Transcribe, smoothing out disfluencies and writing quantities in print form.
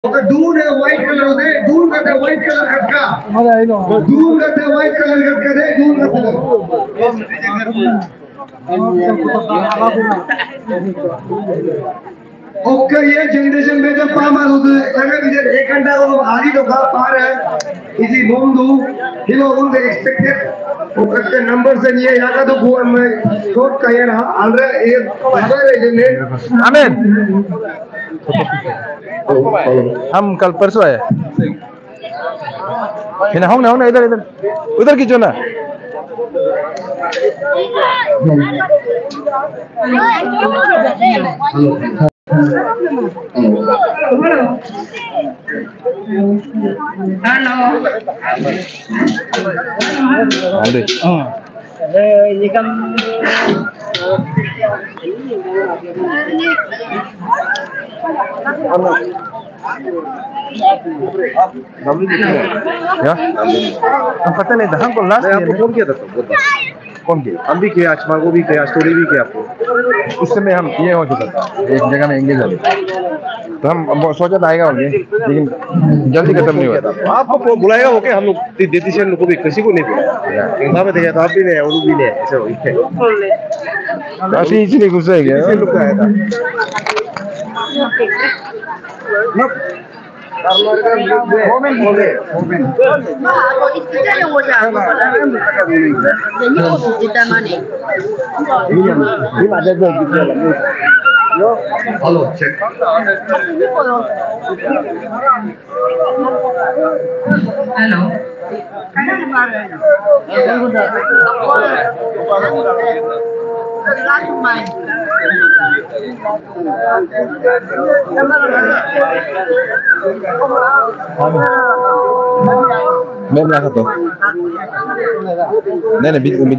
दूर है white colour होते दूर करते व्हाइट कलर का दूर करते व्हाइट कलर करते दूर करते ओके ये जनरेशन में जब पामा होते लगा बिजर एक घंटा को आधी तो का पार है इसी बोंदू किलो उनके एक्सपेक्टेड वो करते नंबर से ये याका तो वो मैं शॉर्ट का ये रहा अलरे ये अगर ये आमीन हम कल परसों आए ना होंगे इधर इधर उधर की जो ना ये कम ya हम पता नहीं था हमको लास्ट आपको फोन किया था कौन की हम भी किया अचमा को भी किया स्टोरी भी किया आपको उस समय हम ये हो चुका था एक जगह में एंगेज हो तो हम सोचा था आएगा होंगे लेकिन जल्दी खत्म नहीं हुआ था आपको बुलाएगा ओके हम लोग देतीशन लोग को भी किसी को नहीं बुलाया इंदा में देखा तो आप भी नहीं और भी नहीं ऐसे हो काफी इसलिए गुस्सा है किसी लोग आया था हेलो चेक हेलो मैं भी आ सकता हूँ नहीं बीच में